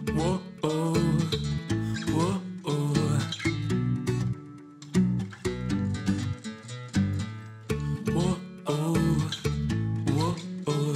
Uou, oh, uou, oh. Uou, oh, uou, oh.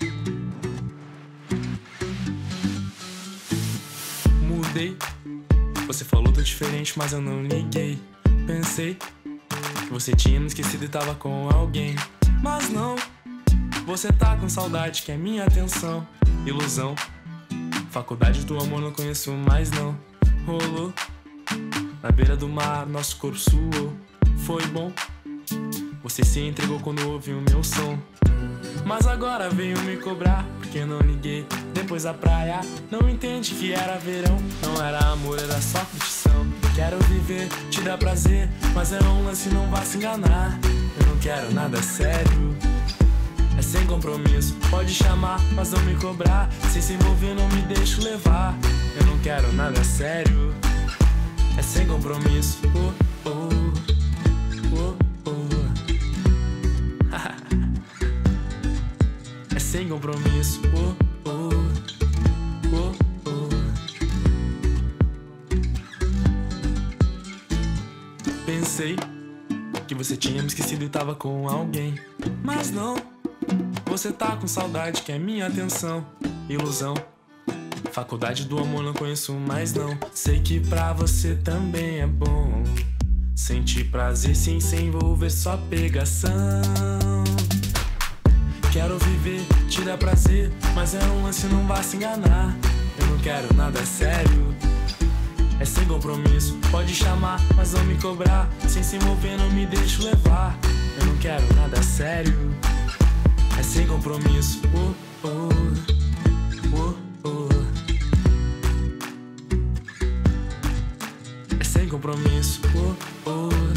Mudei, você falou tô diferente, mas eu não liguei. Pensei que você tinha me esquecido e tava com alguém, mas não. Você tá com saudade, quer minha atenção. Ilusão, faculdade do amor não conheço mais não. Rolou, na beira do mar nosso corpo suou. Foi bom, você se entregou quando ouviu o meu som. Mas agora veio me cobrar porque não liguei depois da praia. Não entende que era verão, não era amor, era só curtição. Quero viver, te dar prazer, mas é um lance, não vá se enganar. Eu não quero nada sério, é sem compromisso. Pode chamar, mas não me cobrar. Se envolver, não me deixo levar. Eu não quero nada sério, é sem compromisso. Oh, oh, oh, oh. É sem compromisso. Oh, oh, oh, oh. Pensei que você tinha me esquecido e tava com alguém, mas não. Você tá com saudade, quer minha atenção. Ilusão, faculdade do amor não conheço mais não. Sei que pra você também é bom sentir prazer sem se envolver, só pegação. Quero viver, te dar prazer, mas é um lance, não vá se enganar. Eu não quero nada sério, é sem compromisso. Pode chamar, mas não me cobrar. Sem se envolver, não me deixo levar. Eu não quero nada sério, é sem compromisso. Oh, oh, oh, oh. É sem compromisso. Oh, oh.